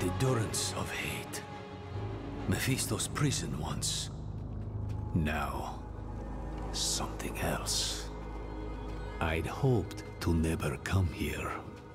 The durance of hate. Mephisto's prison once. Now, something else. I'd hoped to never come here.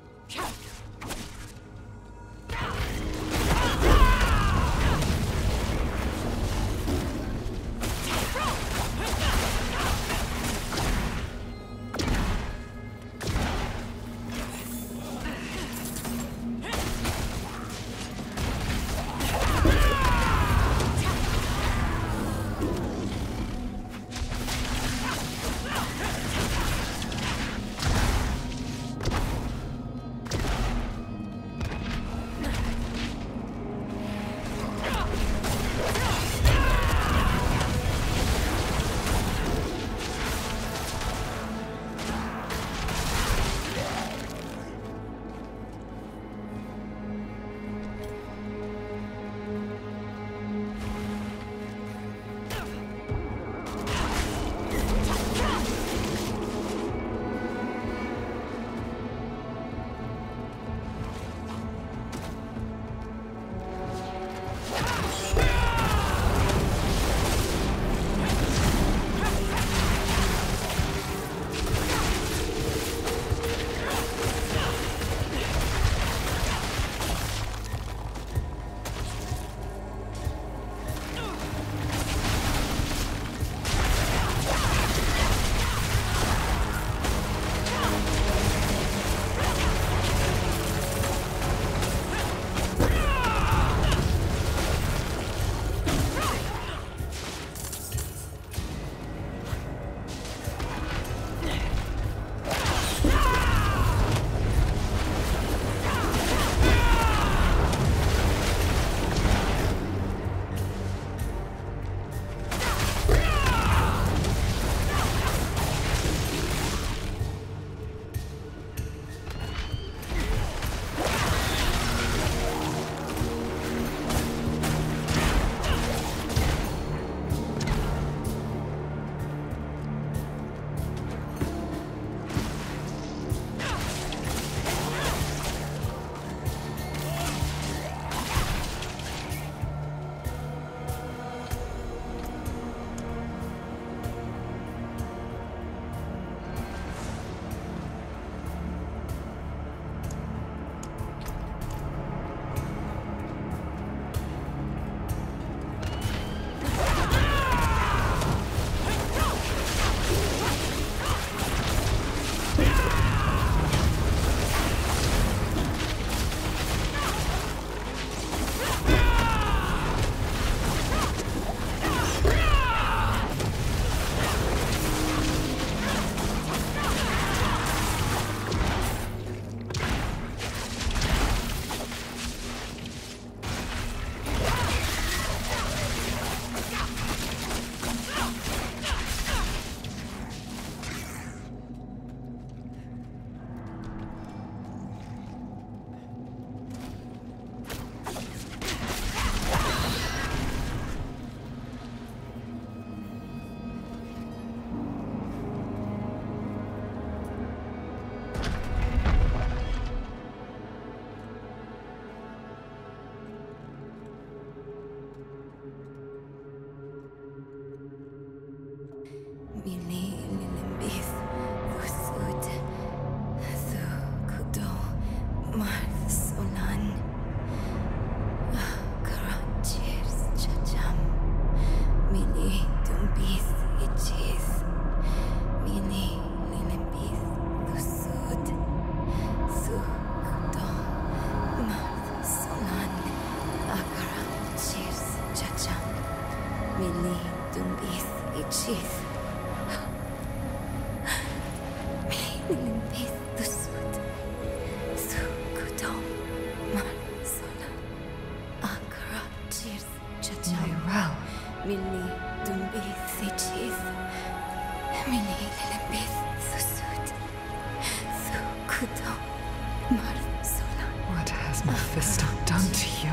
What has Mephisto done to you?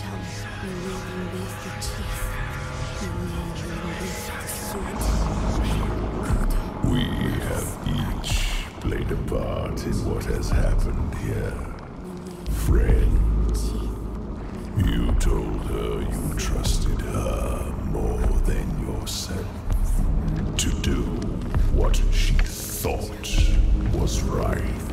We have each played a part in what has happened here. Friend, You told her you trusted her more than yourself to do what she thought was right.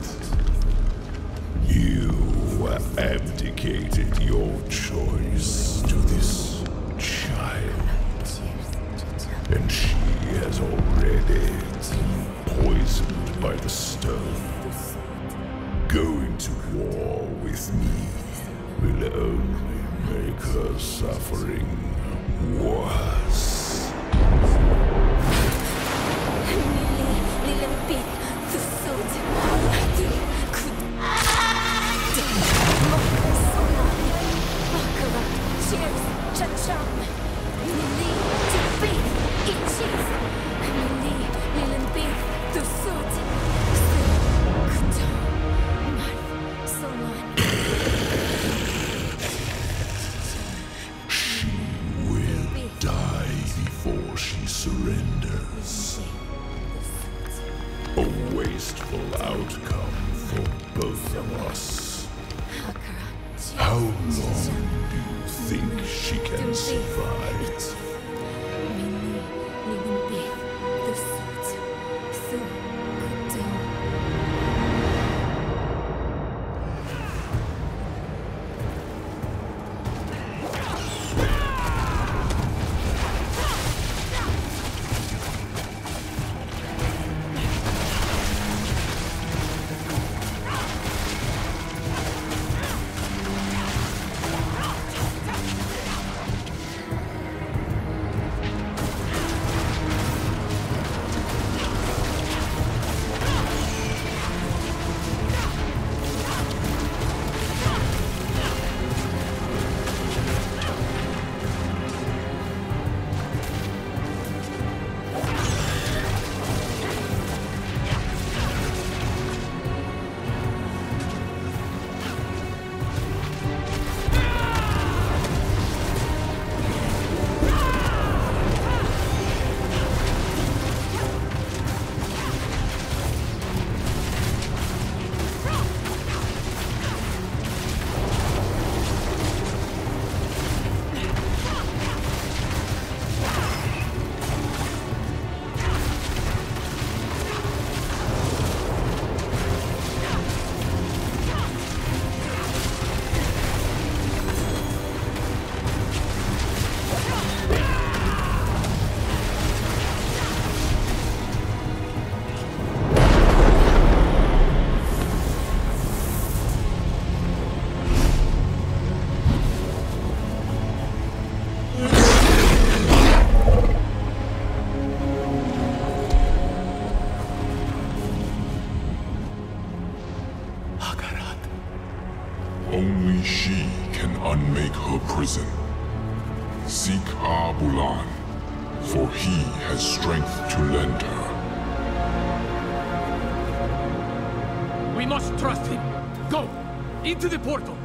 You abdicated your choice to this child, and she has already been poisoned by the stone. Going to war with me will only make her suffering worse. Surrenders. A wasteful outcome for both of us. How long do you think she can survive? Only she can unmake her prison. Seek Abulan, for he has strength to lend her. We must trust him. Go! Into the portal!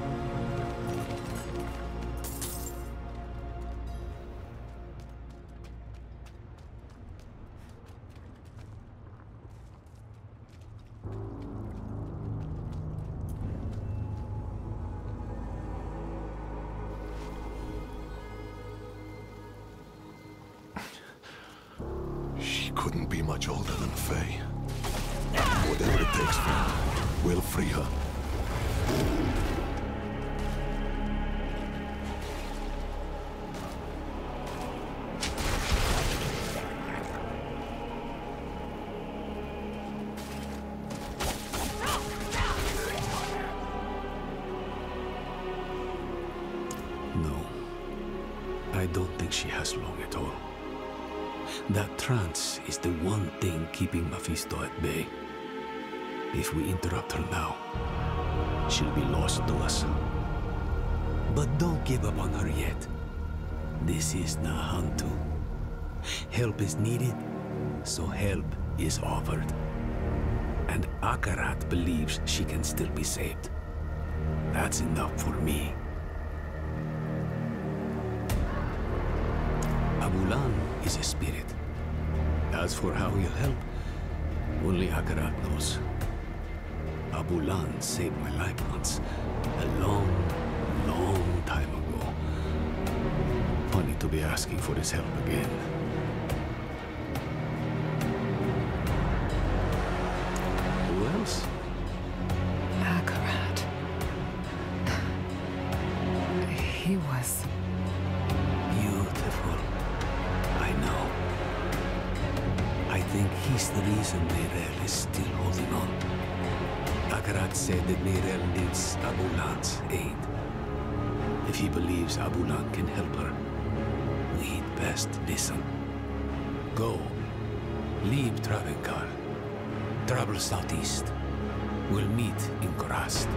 Couldn't be much older than Faye. Whatever it takes, we'll free her. No. I don't think she has long at all. That trance is the one thing keeping Mephisto at bay. If we interrupt her now, she'll be lost to us. But don't give up on her yet. This is Nahantu. Help is needed, so help is offered. And Akarat believes she can still be saved. That's enough for me. Abulan is a spirit. As for how he'll help, only Akarat knows. Abulan saved my life once, a long, long time ago. Funny to be asking for his help again. Who else? Akarat. He was... Beautiful. I know. I think he's the reason Neyrelle is still holding on. Akarat said that Neyrelle needs Abulan's aid. If he believes Abulan can help her, we'd best listen. Go. Leave Travenkar. Travel southeast. We'll meet in Korast.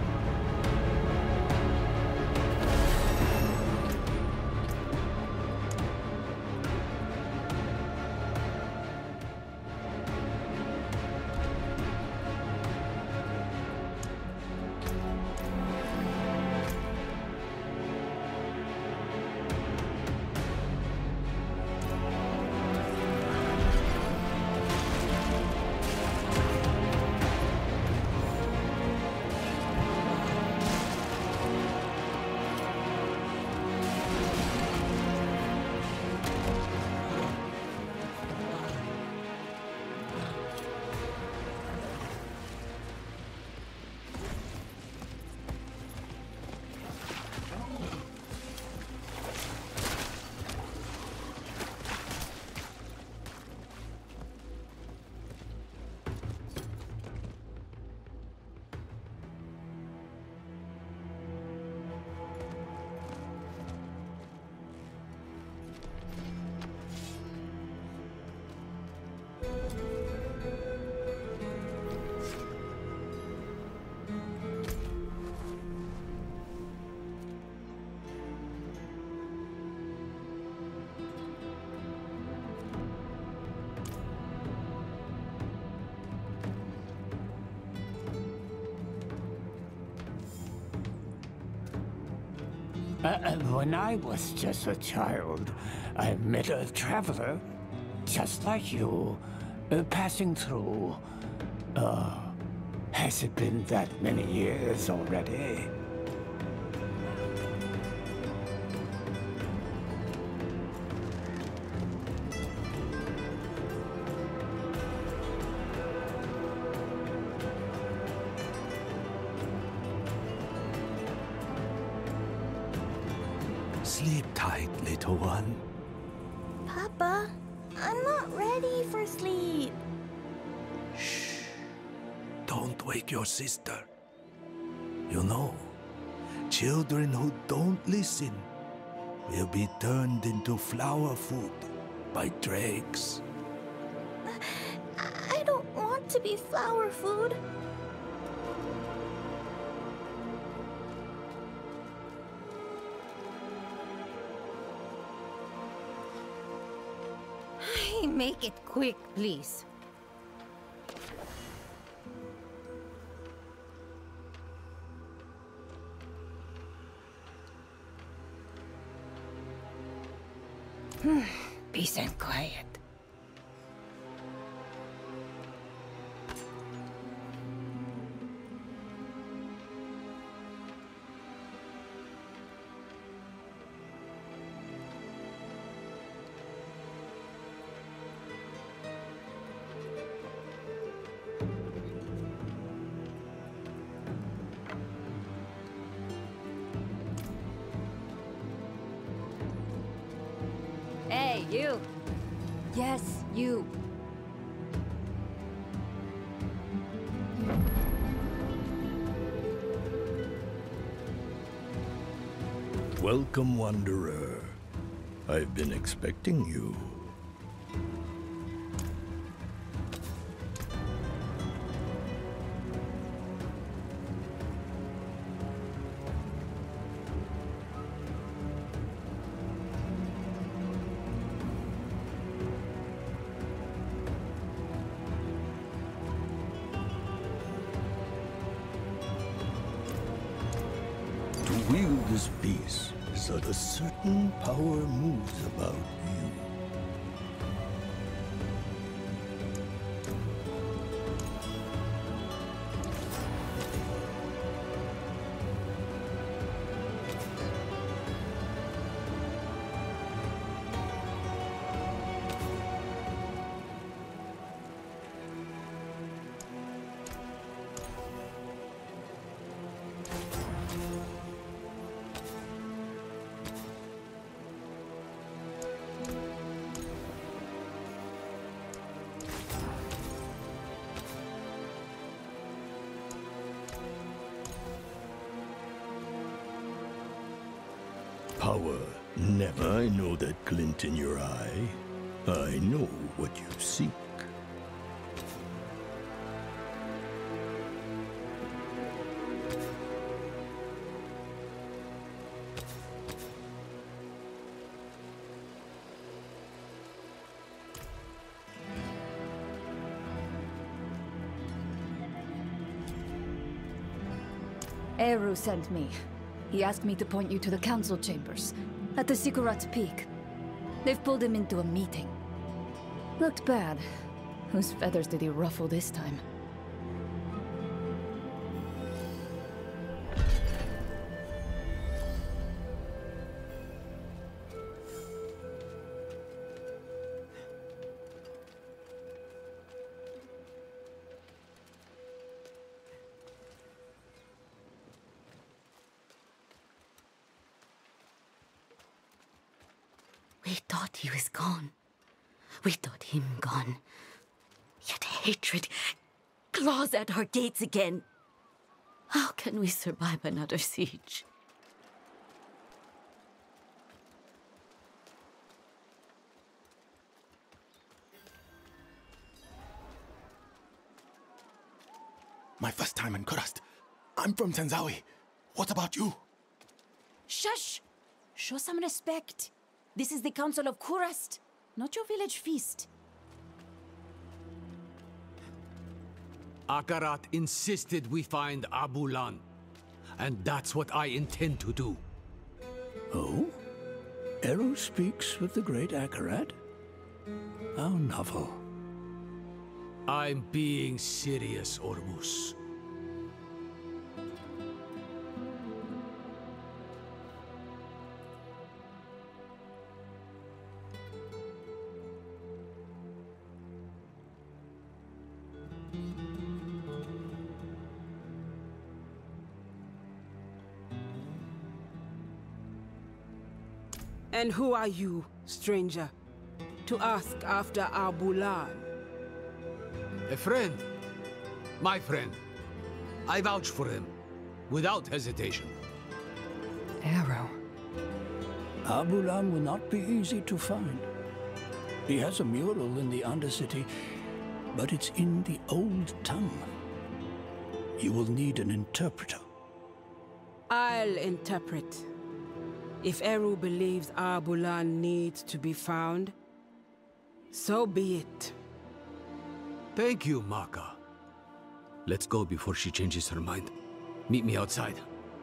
When I was just a child, I met a traveler, just like you, passing through. Has it been that many years already? Sleep tight, little one. Papa, I'm not ready for sleep. Shh. Don't wake your sister. You know, children who don't listen will be turned into flower food by dregs. I don't want to be flower food. Make it quick, please. Peace and quiet. Hey, you! Yes, you! Welcome, Wanderer. I've been expecting you. To wield this piece so that a certain power moves about you. power. Never. I know that glint in your eye. I know what you seek. Eru sent me. He asked me to point you to the council chambers, at the Sikurat's Peak. They've pulled him into a meeting. Looked bad. Whose feathers did he ruffle this time? We thought he was gone. We thought him gone. Yet hatred claws at our gates again. How can we survive another siege? My first time in Kurast. I'm from Tenzawi. What about you? Shush! Show some respect. This is the Council of Kurast, not your village feast. Akarat insisted we find Abulan, and that's what I intend to do. Oh? Eru speaks with the great Akarat? How novel. I'm being serious, Ormus. And who are you, stranger, to ask after Abulan? A friend. My friend. I vouch for him, without hesitation. Eru. Abulan will not be easy to find. He has a mural in the Undercity, but it's in the old tongue. You will need an interpreter. I'll interpret. If Eru believes Abulan needs to be found, so be it. Thank you, Maka. Let's go before she changes her mind. Meet me outside.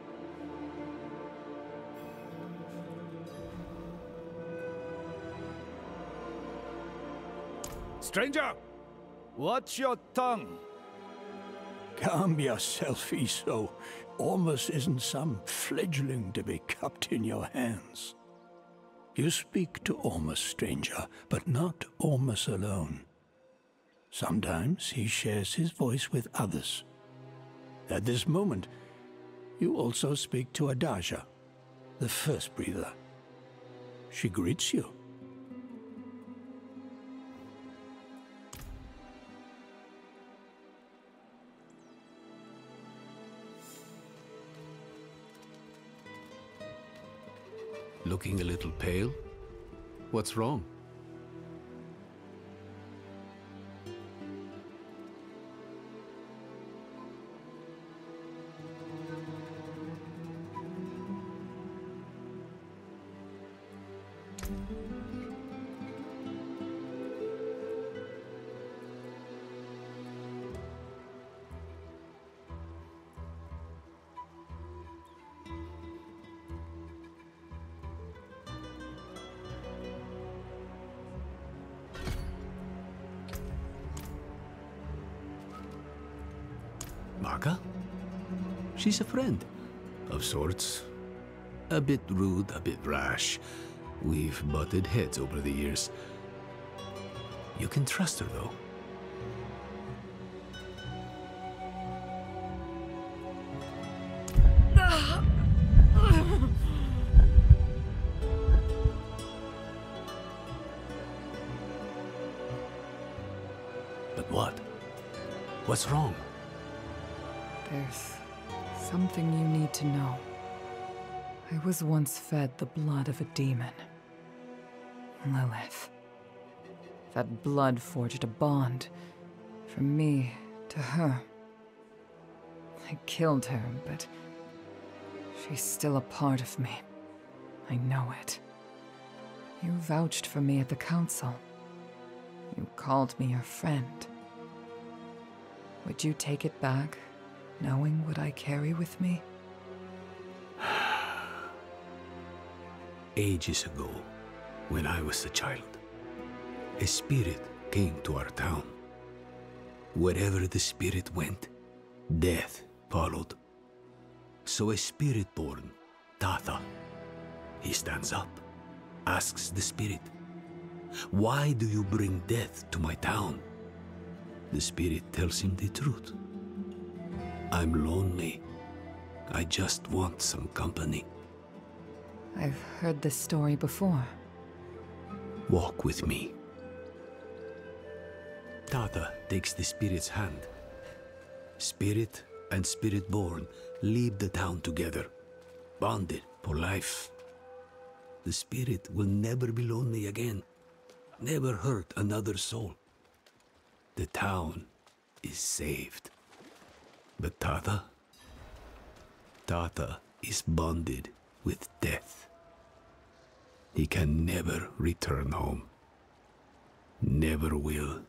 Stranger! Watch your tongue! Calm yourself, Iso. Ormus isn't some fledgling to be cupped in your hands. You speak to Ormus, stranger, but not Ormus alone. Sometimes he shares his voice with others. At this moment, you also speak to Adaja, the first breather. She greets you. Looking a little pale? What's wrong? Maka? She's a friend. Of sorts. A bit rude, a bit rash. We've butted heads over the years. You can trust her, though. But what? What's wrong? There's something you need to know. I was once fed the blood of a demon. Lilith. That blood forged a bond from me to her. I killed her, but she's still a part of me. I know it. You vouched for me at the council. You called me your friend. Would you take it back, knowing what I carry with me? Ages ago, when I was a child, a spirit came to our town. Wherever the spirit went, death followed. So a spirit born, Tatha, he stands up, asks the spirit, "Why do you bring death to my town?" The spirit tells him the truth. "I'm lonely. I just want some company." I've heard this story before. Walk with me. Tatha takes the spirit's hand. Spirit and spirit-born leave the town together, bonded for life. The spirit will never be lonely again, never hurt another soul. The town is saved. But Tatha is bonded with death. He can never return home. Never will.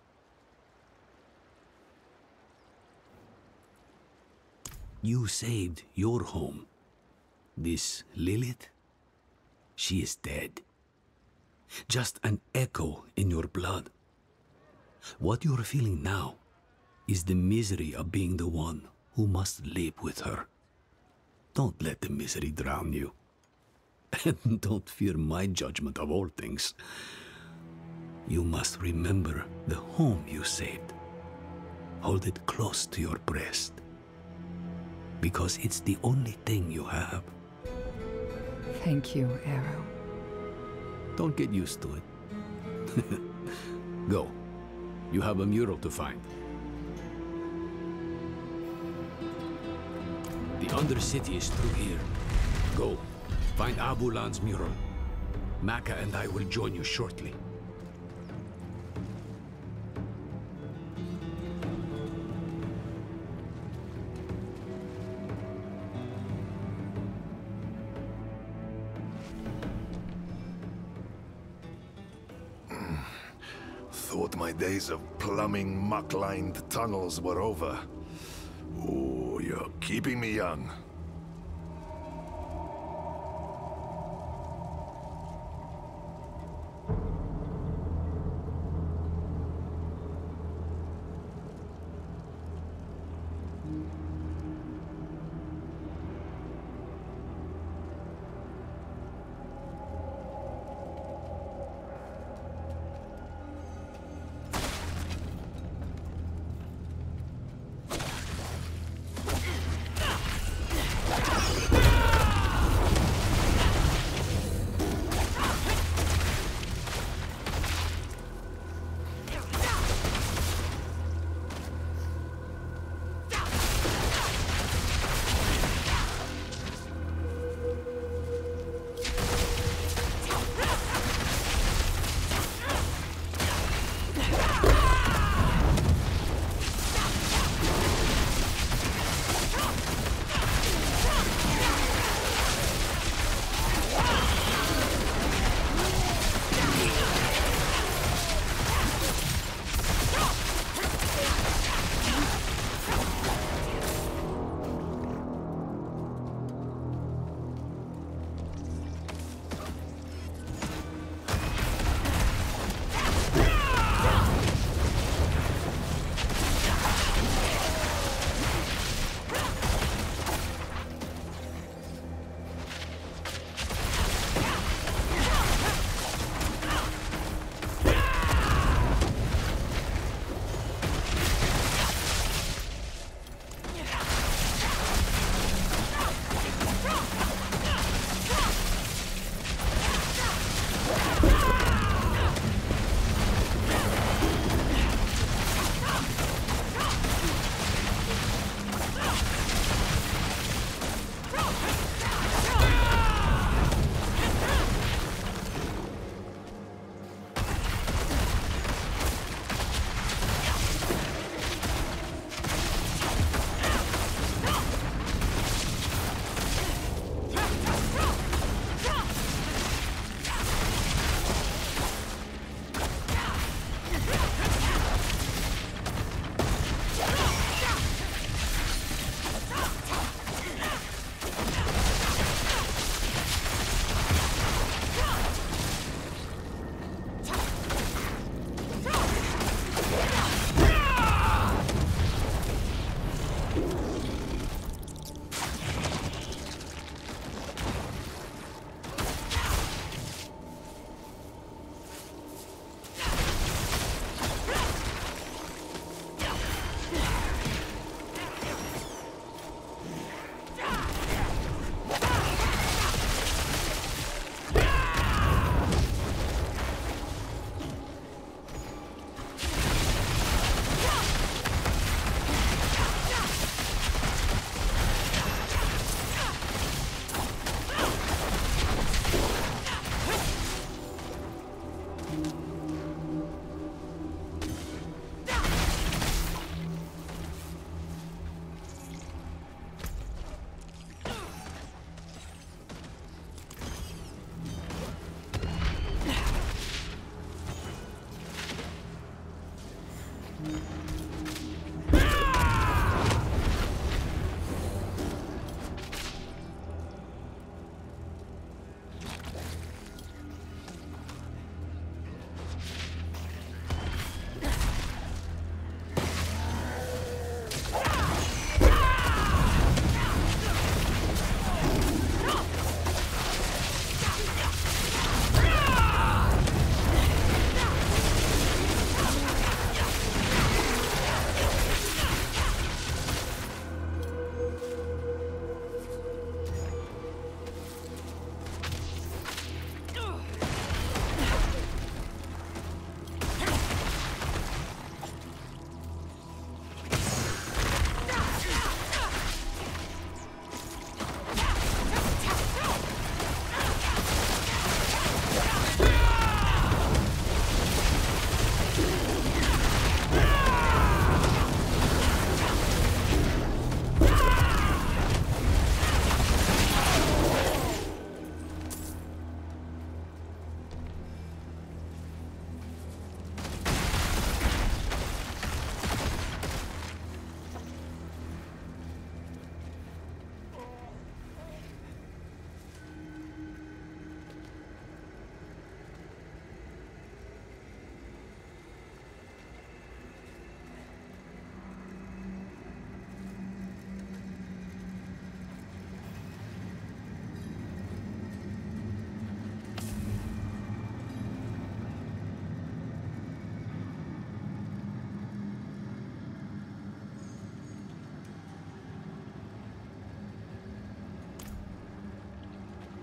You saved your home. This Lilith, she is dead. Just an echo in your blood. What you're feeling now is the misery of being the one who must live with her. Don't let the misery drown you. And don't fear my judgment of all things. You must remember the home you saved. Hold it close to your breast. Because it's the only thing you have. Thank you, Eru. Don't get used to it. Go. You have a mural to find. The Undercity is through here. Go. Find Abulan's mural. Maka and I will join you shortly. Thought my days of plumbing muck-lined tunnels were over. Oh, you're keeping me young.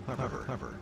Clever.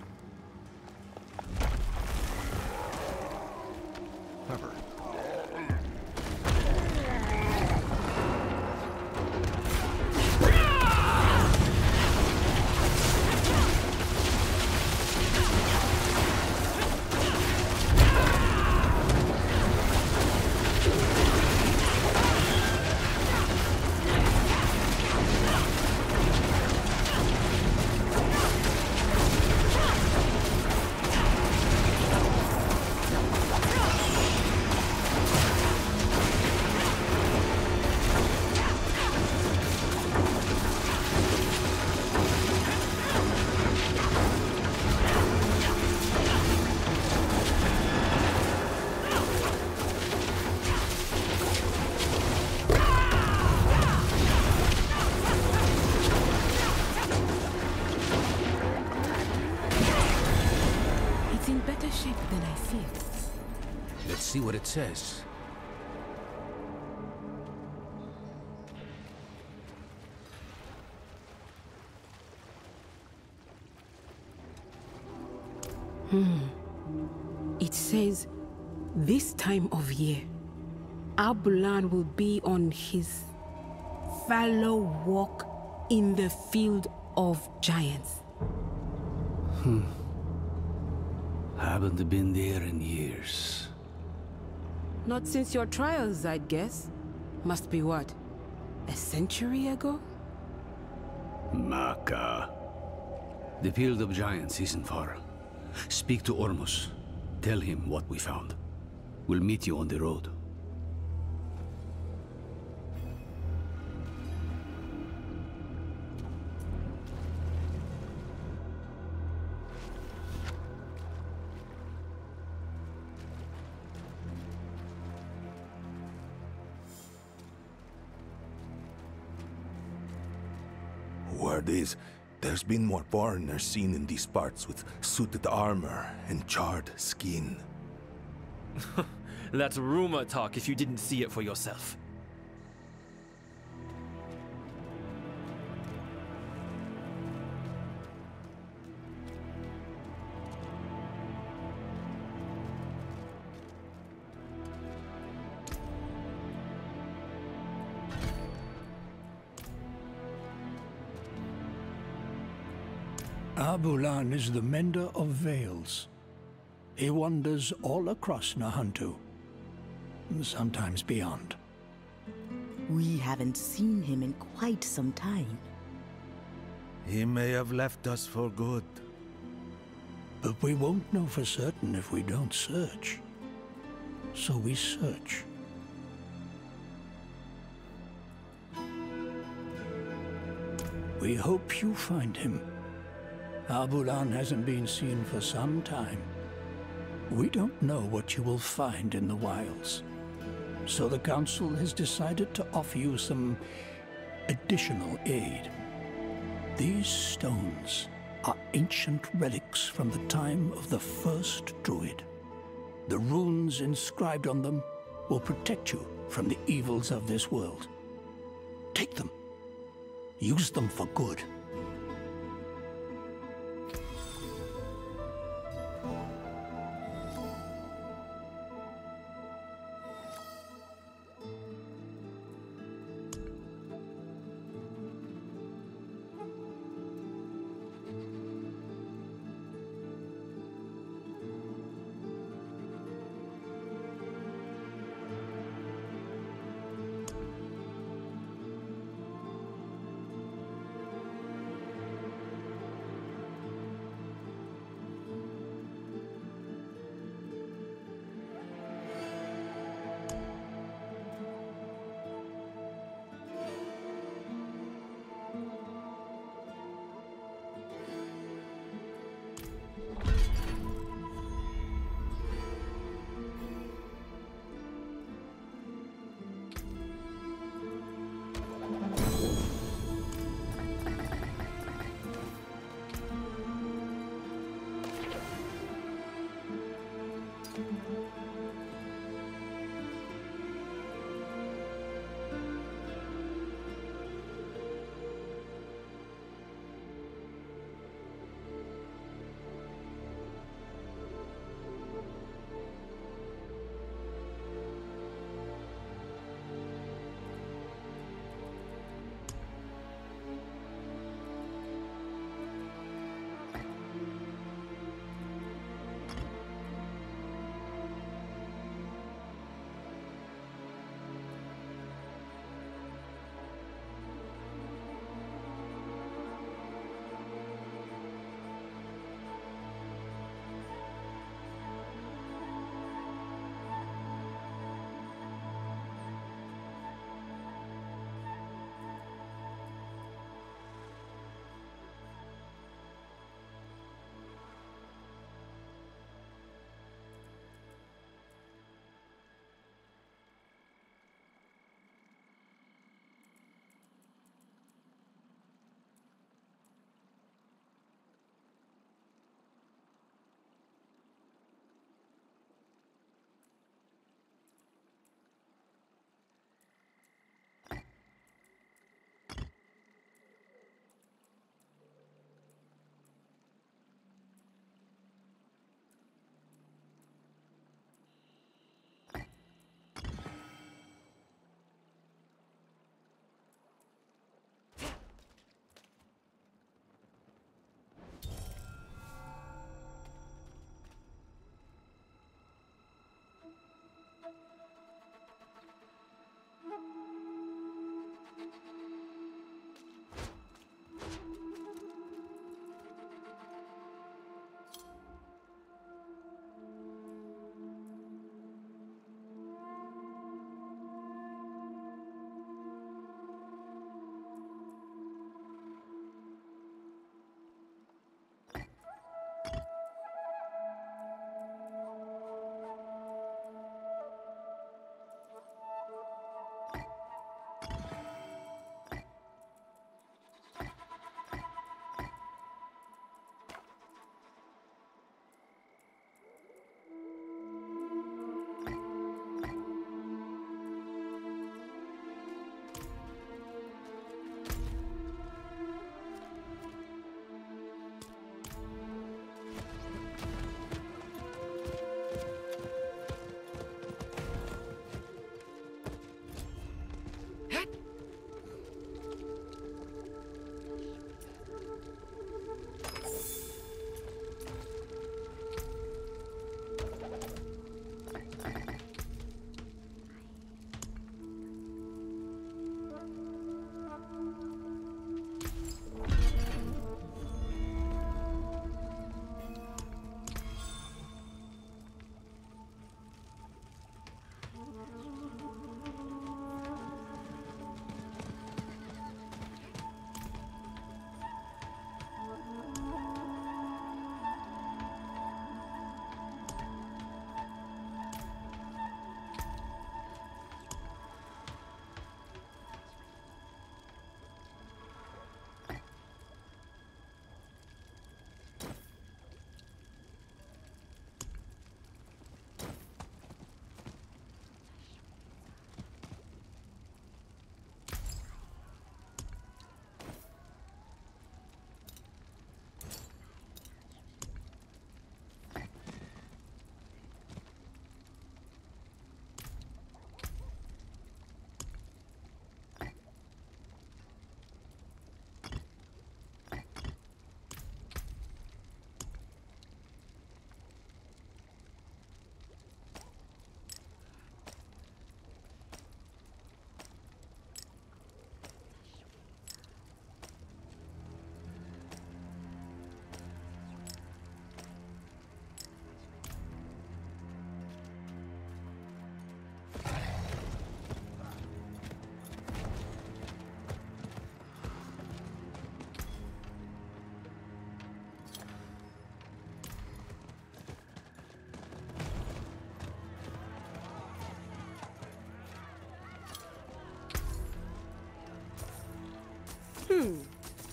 Let's see what it says. It says, this time of year, Abulan will be on his fallow walk in the field of giants. Haven't been there in years. Not since your trials, I'd guess. Must be what? A century ago? Maka. The field of giants isn't far. Speak to Ormus. Tell him what we found. We'll meet you on the road. Word is, there's been more foreigners seen in these parts with suited armor and charred skin. That's rumor talk if you didn't see it for yourself. Abulan is the mender of veils. He wanders all across Nahantu, sometimes beyond. We haven't seen him in quite some time. He may have left us for good. But we won't know for certain if we don't search. So we search. We hope you find him. Abulan hasn't been seen for some time. We don't know what you will find in the wilds. So the Council has decided to offer you some additional aid. These stones are ancient relics from the time of the first Druid. The runes inscribed on them will protect you from the evils of this world. Take them. Use them for good.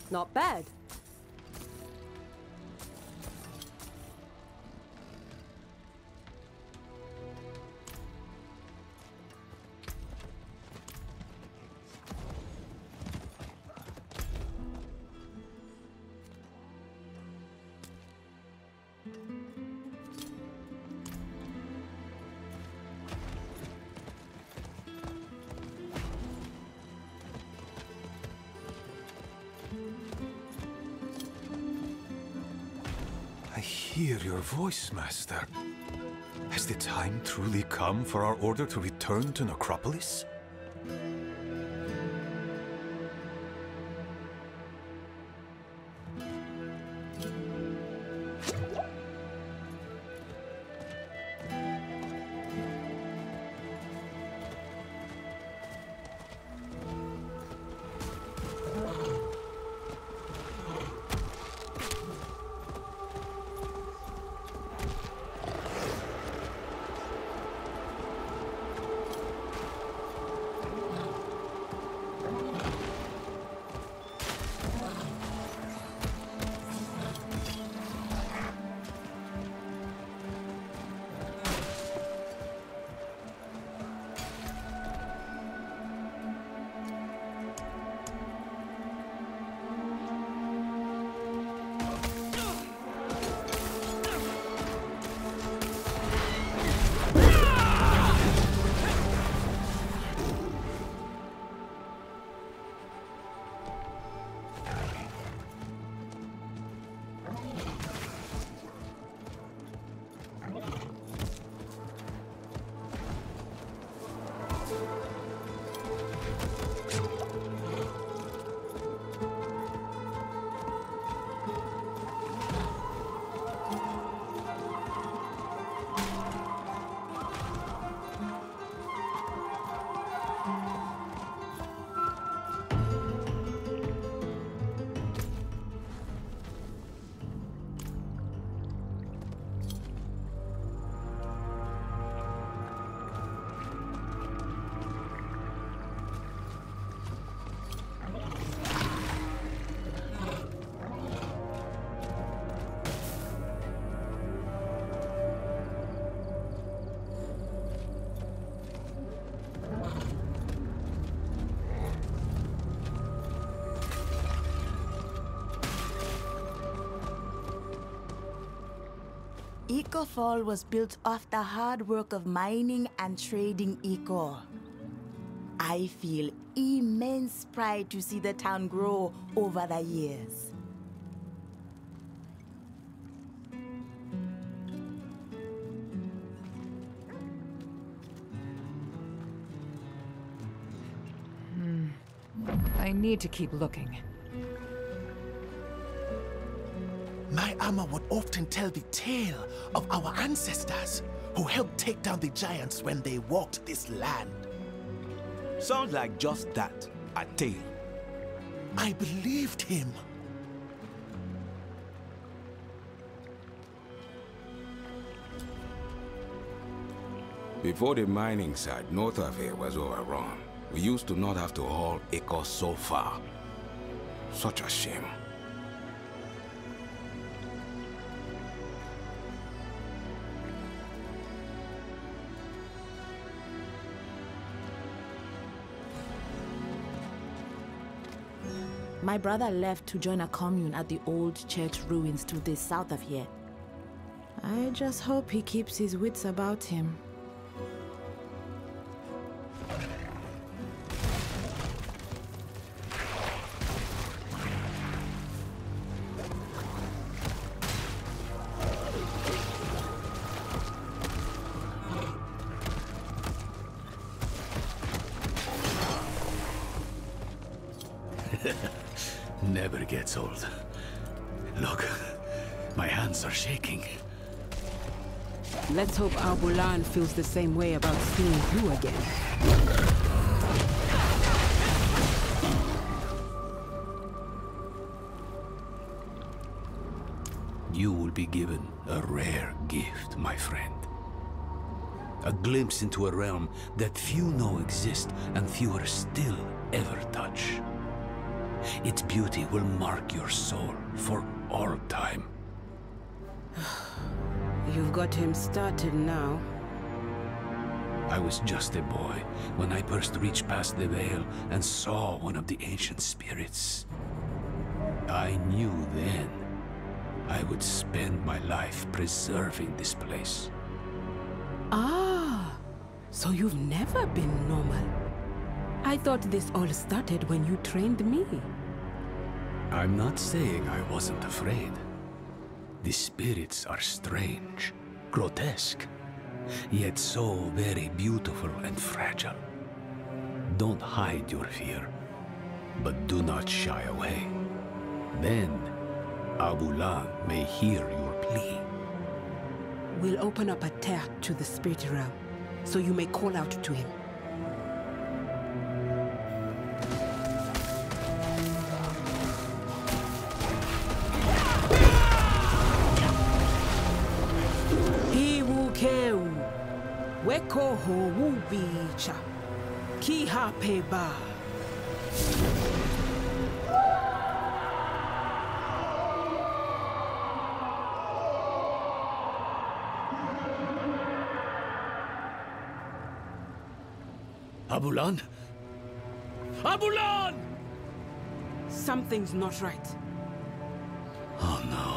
Not bad. I hear your voice, Master. Has the time truly come for our order to return to Necropolis? Ichor Fall was built off the hard work of mining and trading ichor. I feel immense pride to see the town grow over the years. I need to keep looking. My Amma would often tell the tale of our ancestors who helped take down the giants when they walked this land. Sounds like just that, a tale. I believed him. Before the mining site north of here was overrun, we used to not have to haul ichor so far. Such a shame. My brother left to join a commune at the old church ruins to the south of here. I just hope he keeps his wits about him. Never gets old. Look, my hands are shaking. Let's hope Al-Bulan feels the same way about seeing you again. You will be given a rare gift, my friend. A glimpse into a realm that few know exists and fewer still ever touch. Its beauty will mark your soul for all time. You've got him started now. I was just a boy when I first reached past the veil and saw one of the ancient spirits. I knew then I would spend my life preserving this place. Ah, so you've never been normal. I thought this all started when you trained me. I'm not saying I wasn't afraid. The spirits are strange, grotesque, yet so very beautiful and fragile. Don't hide your fear, but do not shy away. Then, Abulan may hear your plea. We'll open up a tear to the spirit realm, so you may call out to him. Hiwukeu, Wekoho Wubicha, Kihapeba. Abulan? Abulan! Something's not right. Oh no.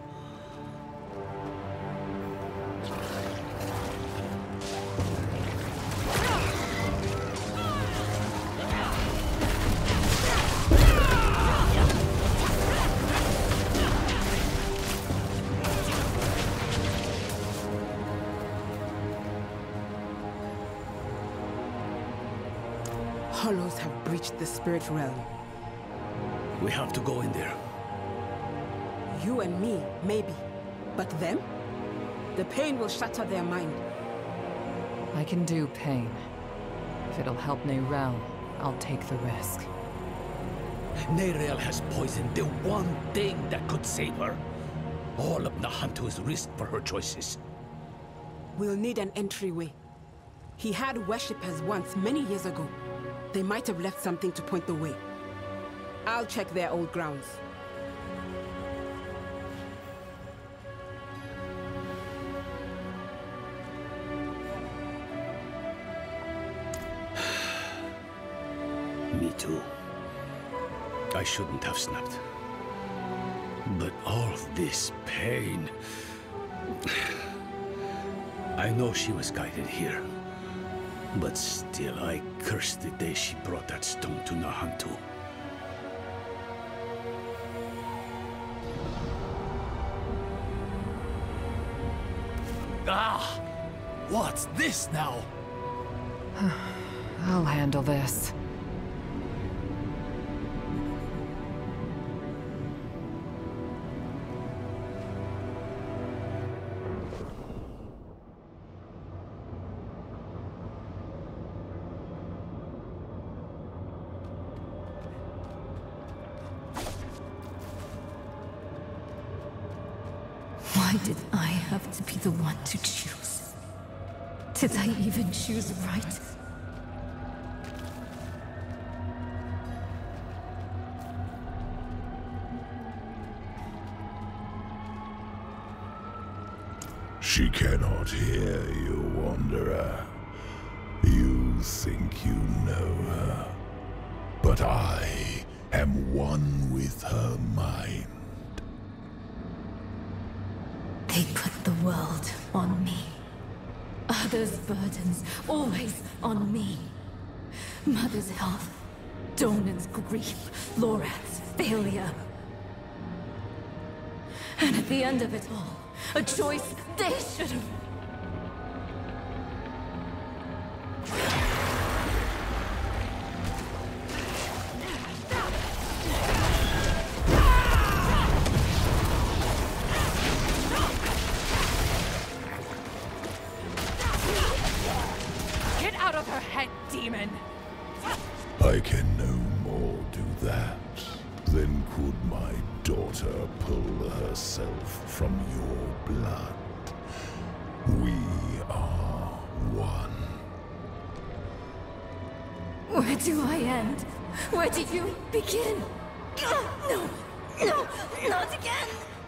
Hollows have breached the spirit realm. We have to go in there. You and me, maybe. But them? The pain will shatter their mind. I can do pain. If it'll help Neyrelle, I'll take the risk. Neyrelle has poisoned the one thing that could save her. All of Nahantu's risk for her choices. We'll need an entryway. He had worshippers once, many years ago. They might have left something to point the way. I'll check their old grounds. Me too. I shouldn't have snapped. But all this pain... I know she was guided here. But still, I curse the day she brought that stone to Nahantu. Ah! What's this now? I'll handle this. Why did I have to be the one to choose? Did I even choose right? She cannot hear you, Wanderer. You think you know her, but I am one with her mind. They put the world on me. Others' burdens always on me. Mother's health, Donan's grief, Lorath's failure. And at the end of it all, a choice they should have... Get out of her head, demon! I can no more do that than could my daughter pull herself from your blood. We are one. Where do I end? Where do you begin? No! No! Not again!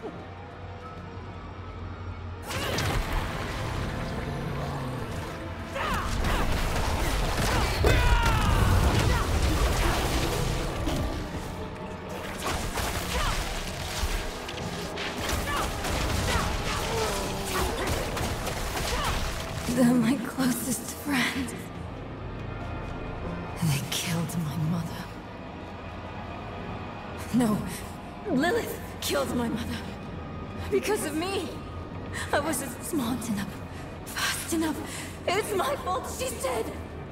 They're my closest friends. They killed my mother. No, Lilith killed my mother. Because of me. I wasn't smart enough, fast enough. It's my fault, she said.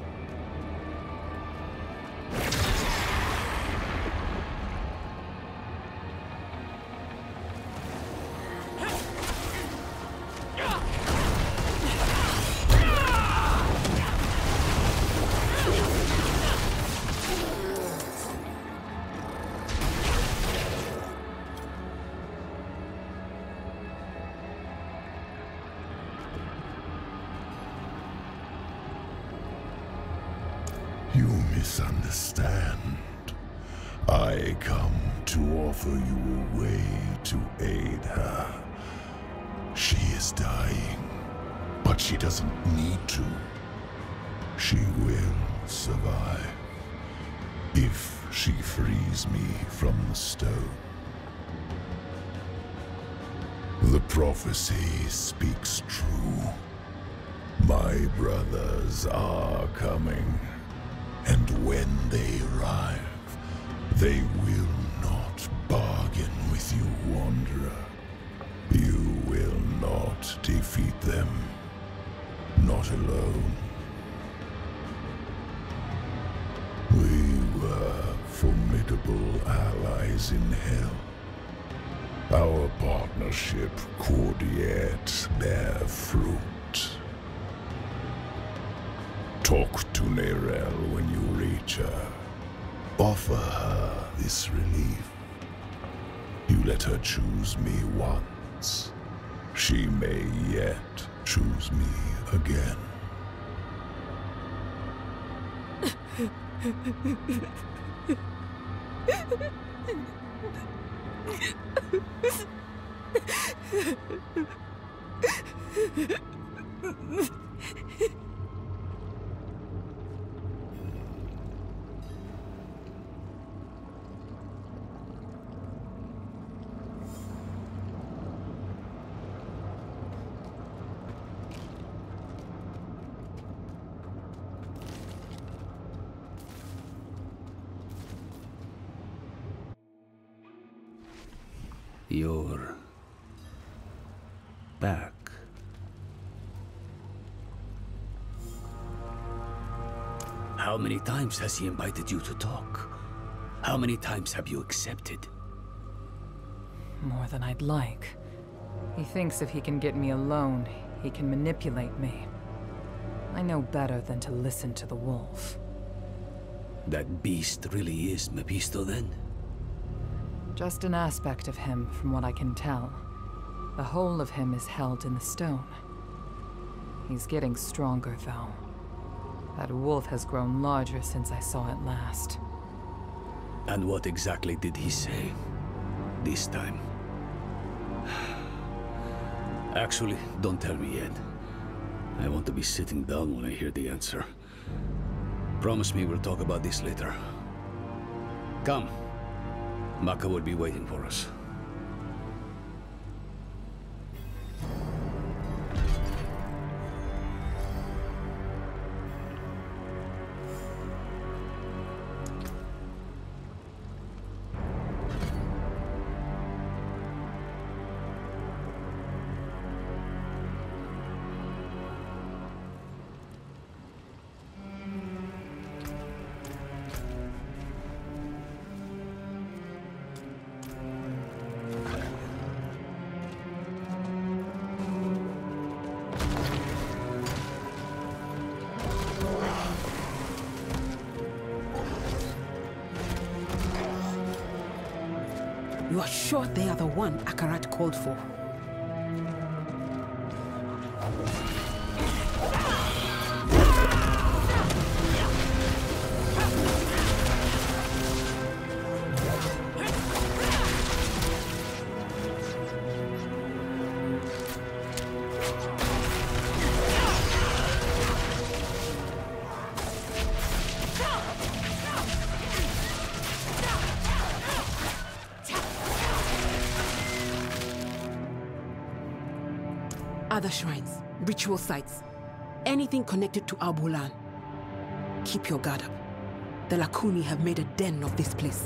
You misunderstand. I come to offer you a way to aid her. She is dying, but she doesn't need to. She will survive if she frees me from the stone. The prophecy speaks true. My brothers are coming. And when they arrive, they will not bargain with you, Wanderer. You will not defeat them. Not alone. We were formidable allies in hell. Our partnership could yet bear fruit. Talk to Neyrelle when you reach her. Offer her this relief. You let her choose me once. She may yet choose me again. You're back. How many times has he invited you to talk? How many times have you accepted? More than I'd like. He thinks if he can get me alone, he can manipulate me. I know better than to listen to the wolf. That beast really is Mephisto, then? Just an aspect of him, from what I can tell. The whole of him is held in the stone. He's getting stronger, though. That wolf has grown larger since I saw it last. And what exactly did he say this time? Actually, don't tell me yet. I want to be sitting down when I hear the answer. Promise me we'll talk about this later. Come. Maka will be waiting for us. You are sure they are the one Akarat called for? Other shrines, ritual sites, anything connected to Al-Bulan. Keep your guard up. The Lakuni have made a den of this place.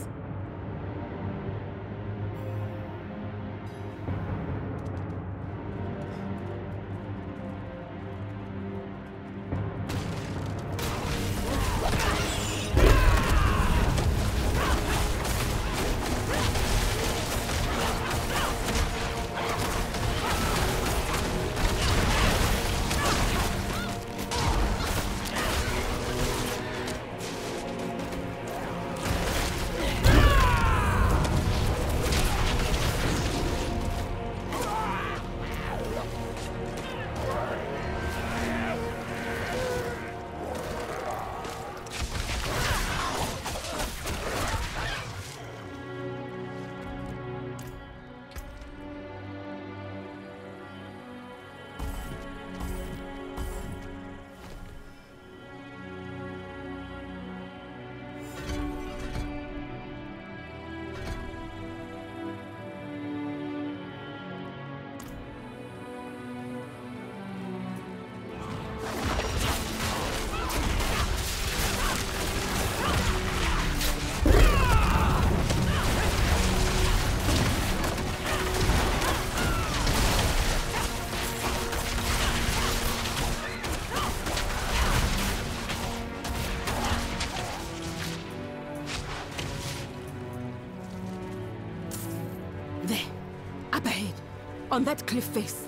On that cliff face.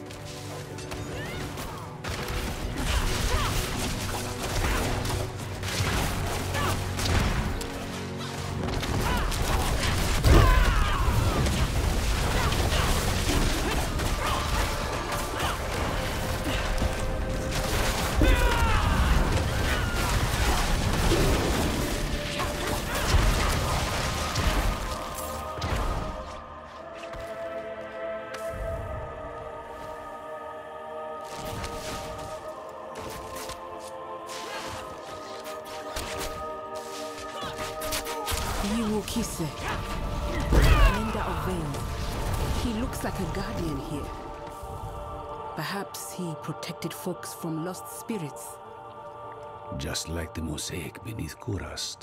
Kise, Mender of Veins. He looks like a guardian here. Perhaps he protected folks from lost spirits. Just like the mosaic beneath Kurast.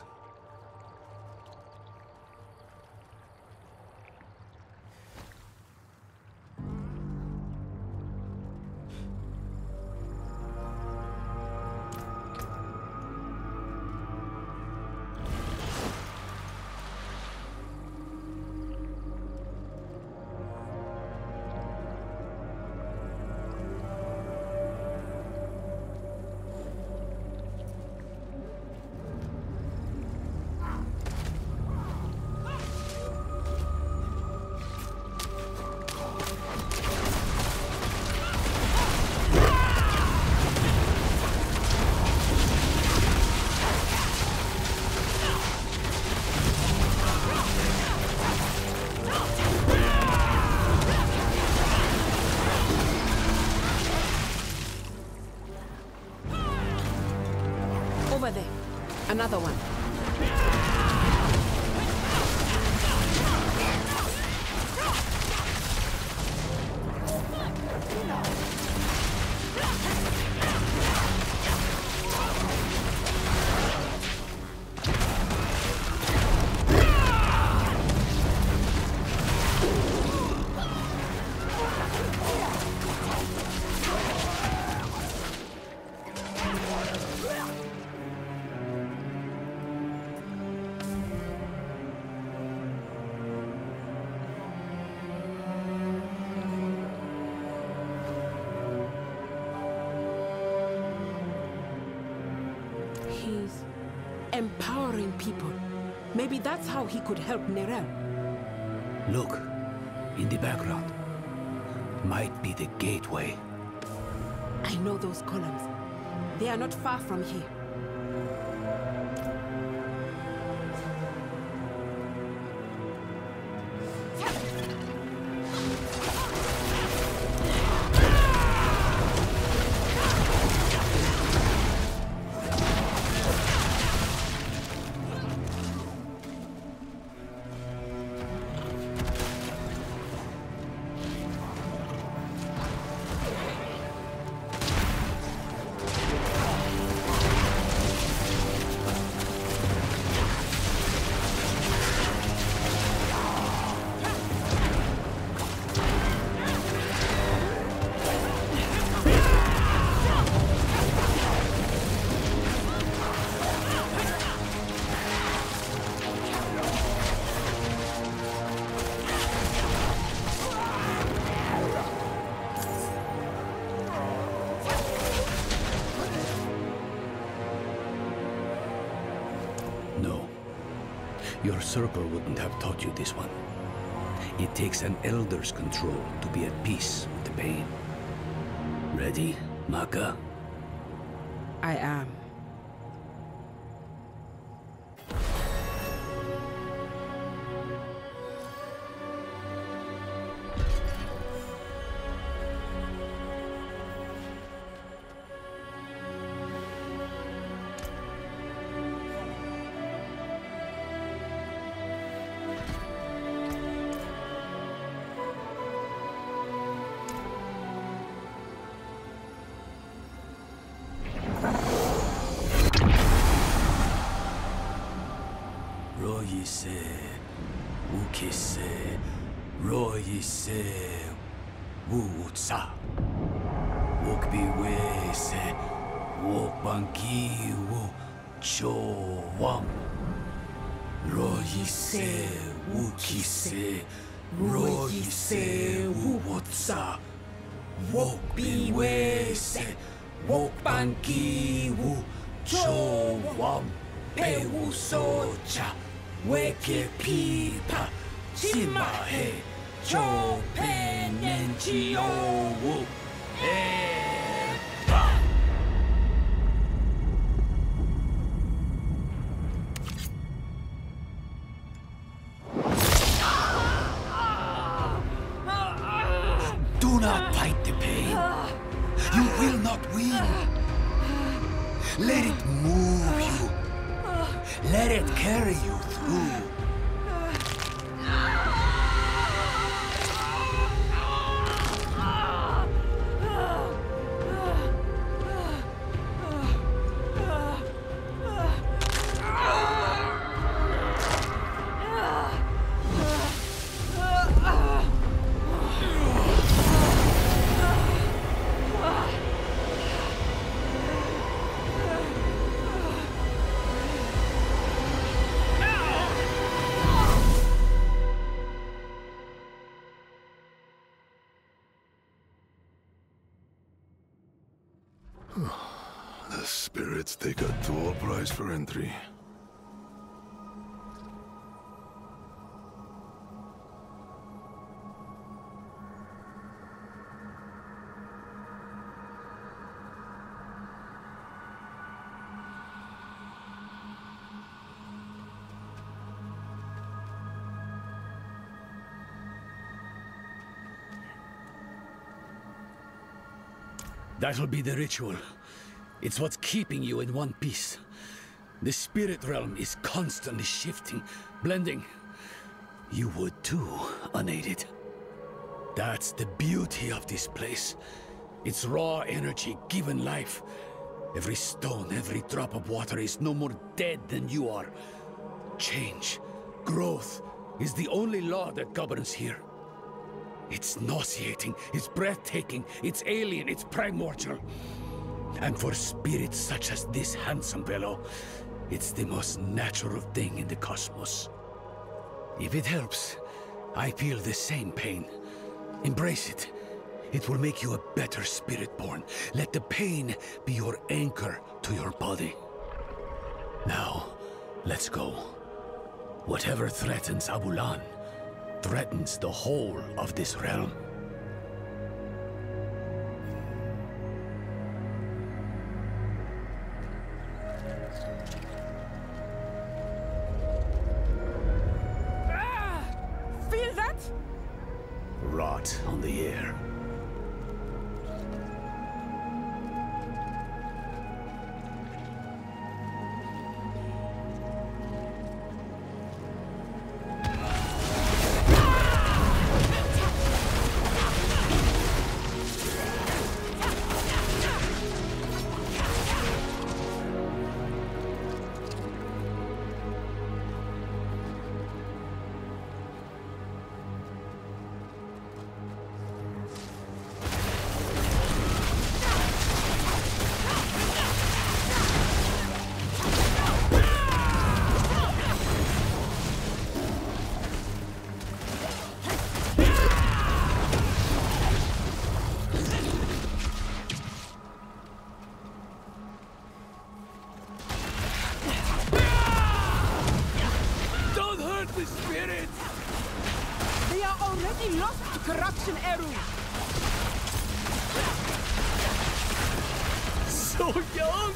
Over there. Another one. He's empowering people. Maybe that's how he could help Neyrelle. Look, in the background. Might be the gateway. I know those columns. They are not far from here. Your circle wouldn't have taught you this one. It takes an elder's control to be at peace with the pain. Ready, Maka? I am. Royise, Wukise, Royise, Wutsa, Wukbiwese, Wukbankiwu, Chowam, Royise, Wukise, Royise, Wutsa, Wukbiwese, Wukbankiwu, Chowam, Pewusocha. Weke pipa, chimahe, cho penenchi owu, eba. Do not fight the pain. You will not win. Let it move you. Let it carry you through. The spirits take a dual price for entry. That'll be the ritual. It's what's keeping you in one piece. The spirit realm is constantly shifting, blending. You would too, unaided. That's the beauty of this place. It's raw energy given life. Every stone, every drop of water is no more dead than you are. Change, growth is the only law that governs here. It's nauseating, it's breathtaking, it's alien, it's primordial. And for spirits such as this handsome fellow, it's the most natural thing in the cosmos. If it helps, I feel the same pain. Embrace it. It will make you a better spirit-born. Let the pain be your anchor to your body. Now, let's go. Whatever threatens Abulan, threatens the whole of this realm. Feel that? Rot on the air. So young!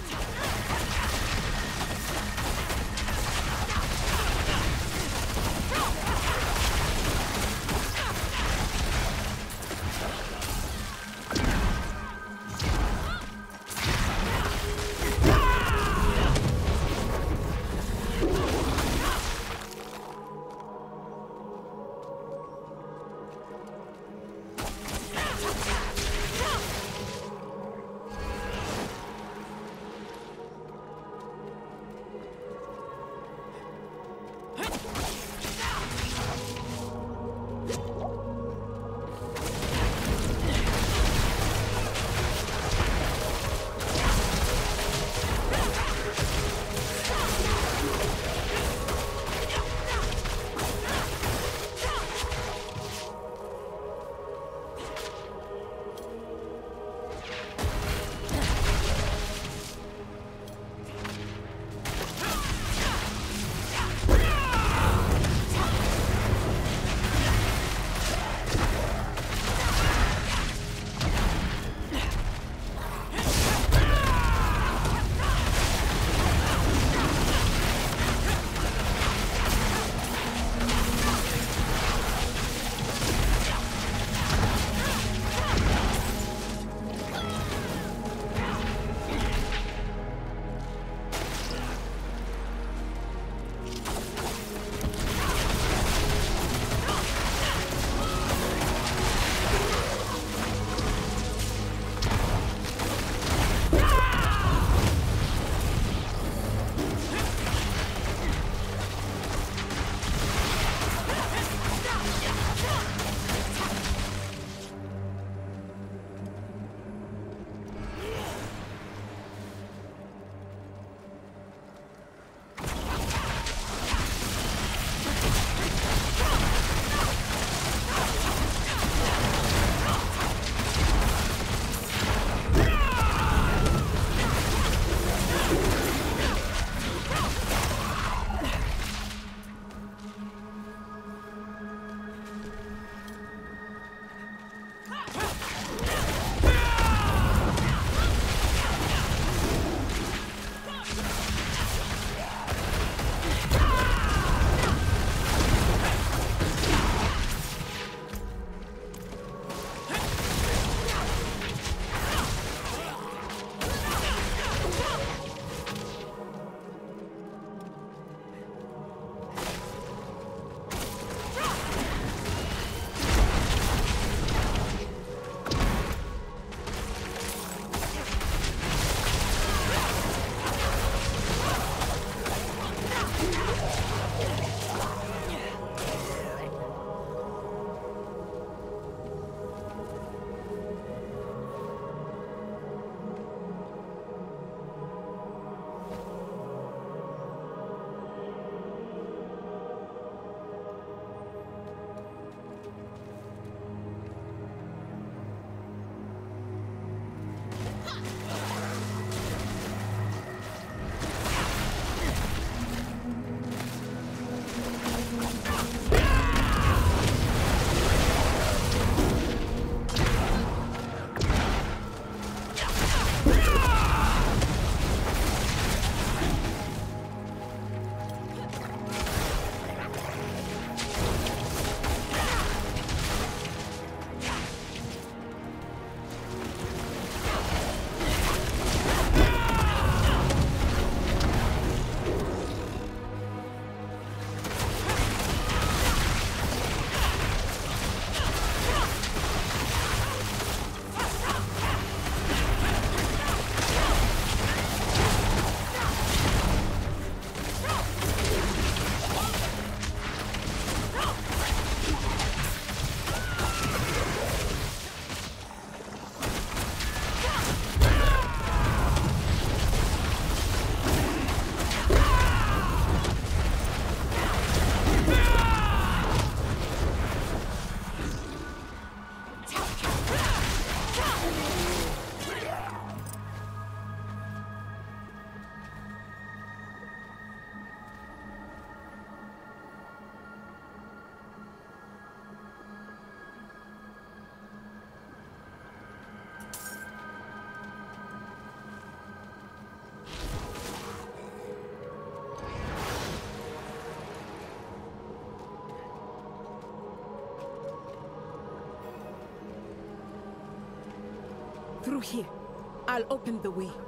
Through here. I'll open the way.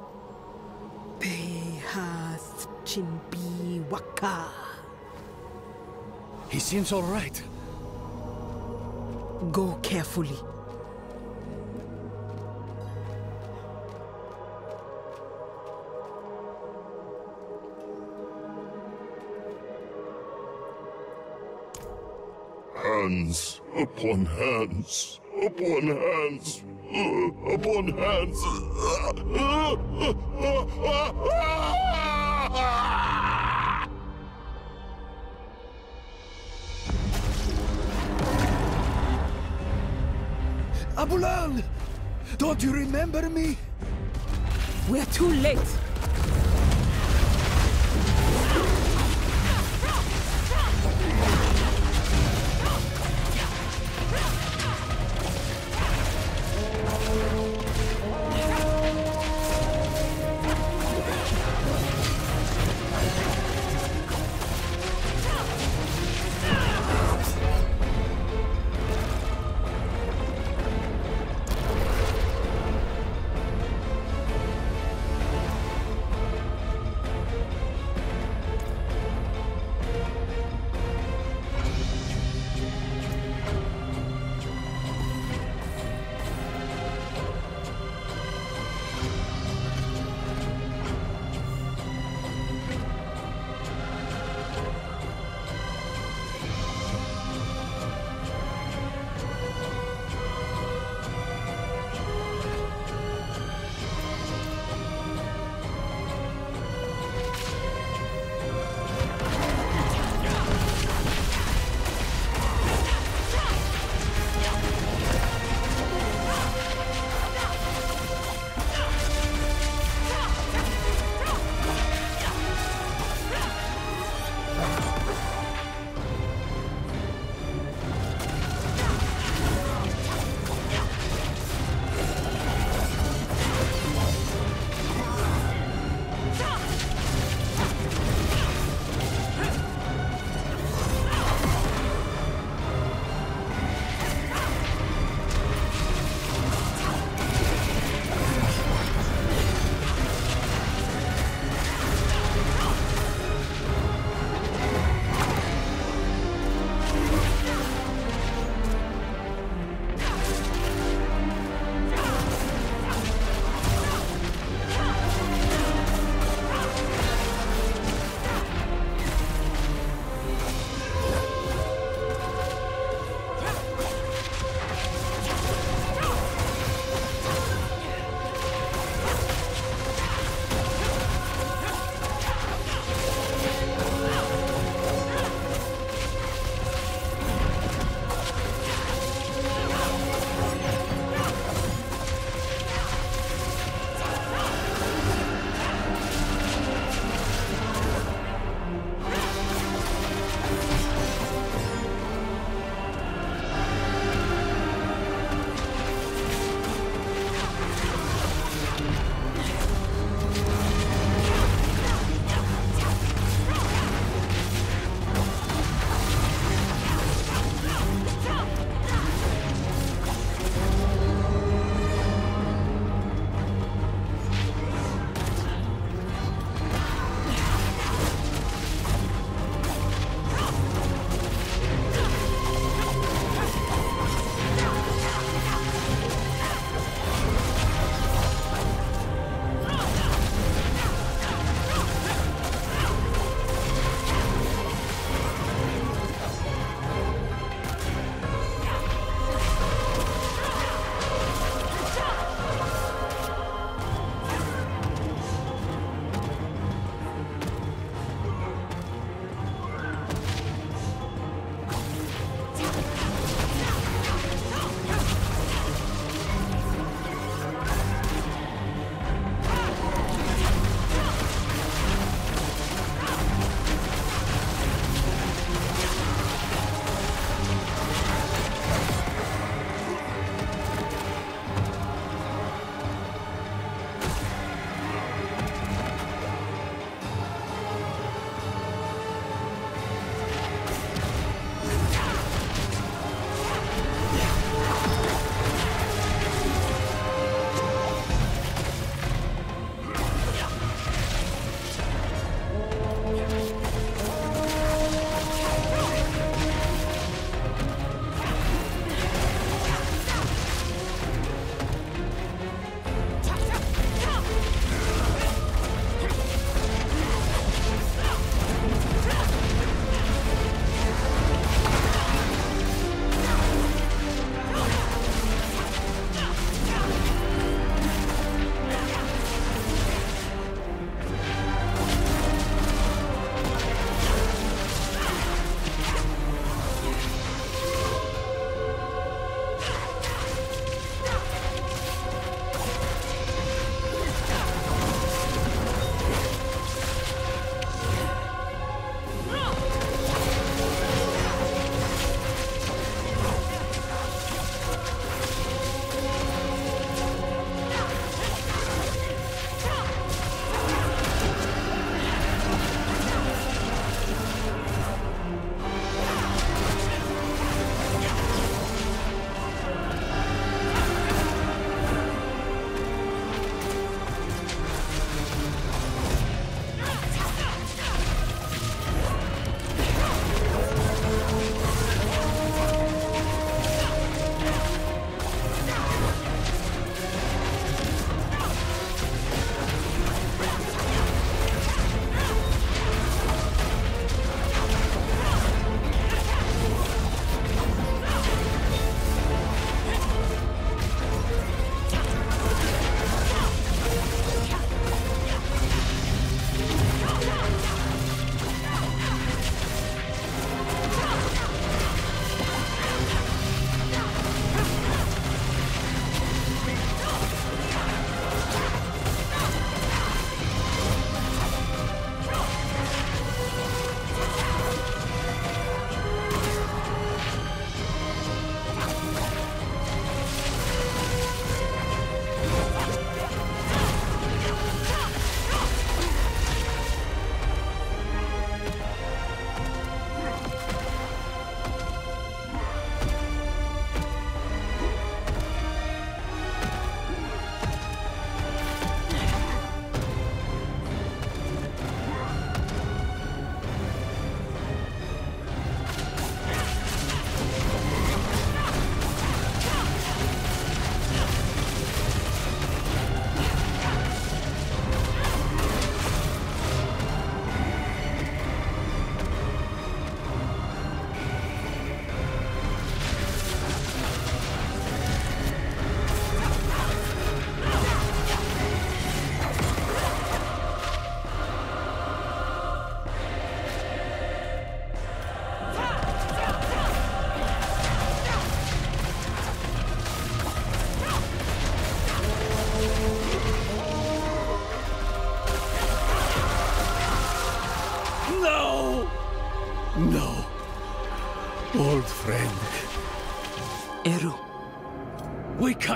Behas Chimbi Waka. He seems all right. Go carefully. Hands upon hands, upon hands, upon hands. Abulan! Don't you remember me? We're too late.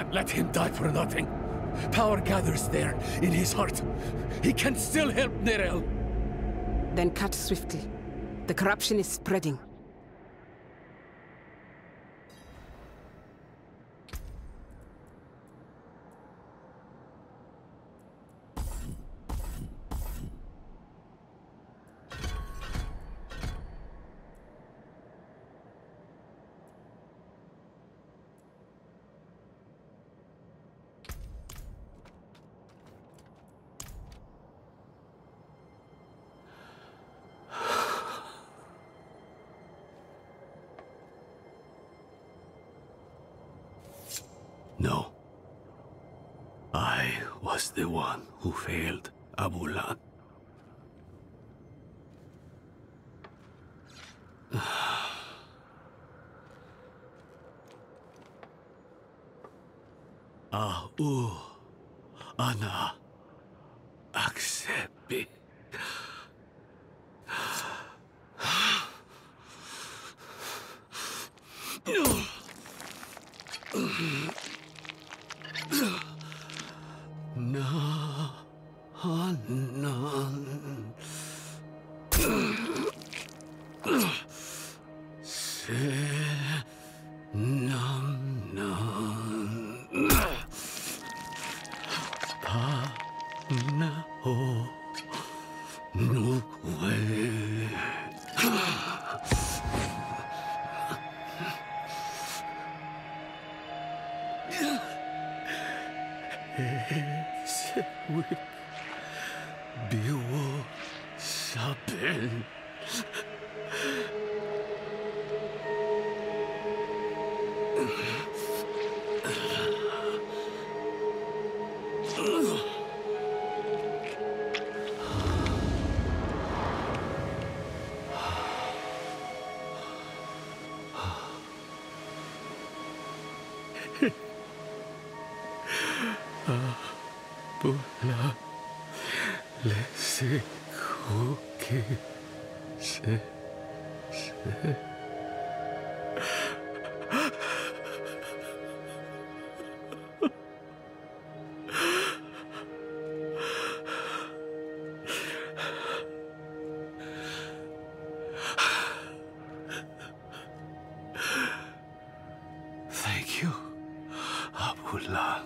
can't let him die for nothing. Power gathers there, in his heart. He can still help Neyrelle. Then cut swiftly. The corruption is spreading. No. I was the one who failed Abulan. Ana accept. Abulan, laissez croquer, c'est... Thank you, Abulan.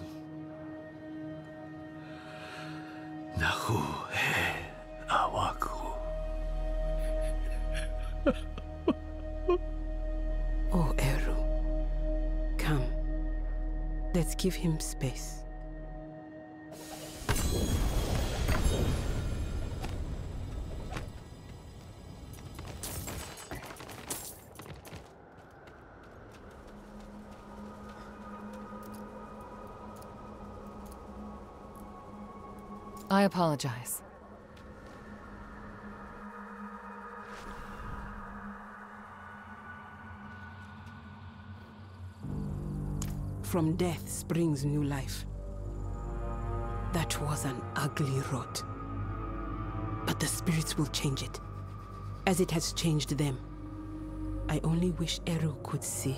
Naku awaku. Oh, Eru. Come. Let's give him space. I apologize. From death springs new life. That was an ugly rot. But the spirits will change it, as it has changed them. I only wish Eru could see.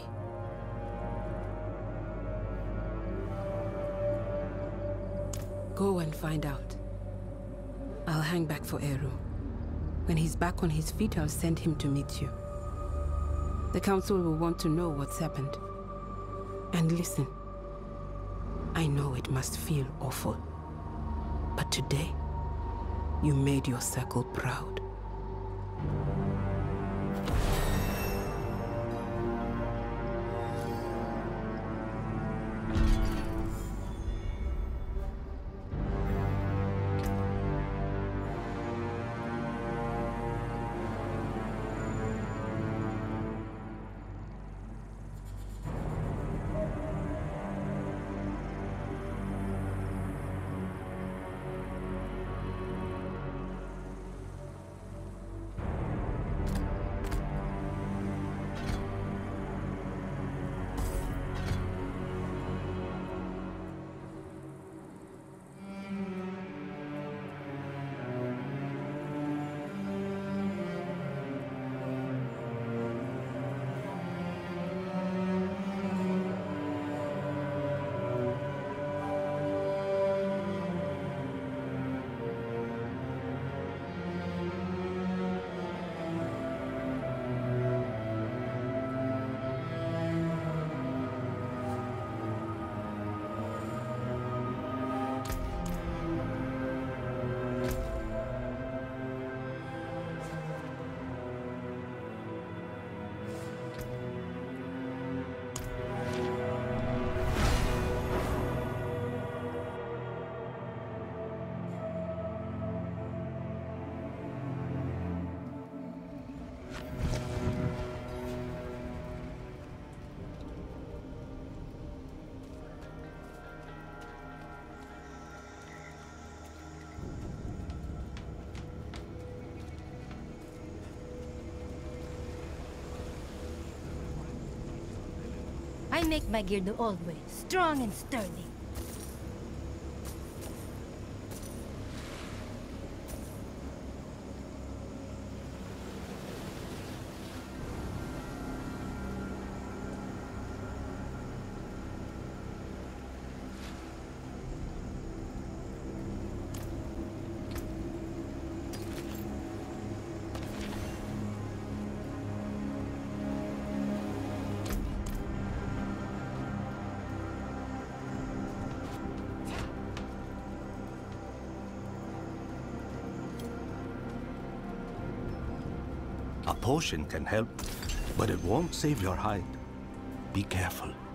Go and find out. I'll hang back for Eru. When he's back on his feet, I'll send him to meet you. The council will want to know what's happened. And listen, I know it must feel awful, but today, you made your circle proud. make my gear the old way, strong and sturdy. A potion can help, but it won't save your hide. Be careful.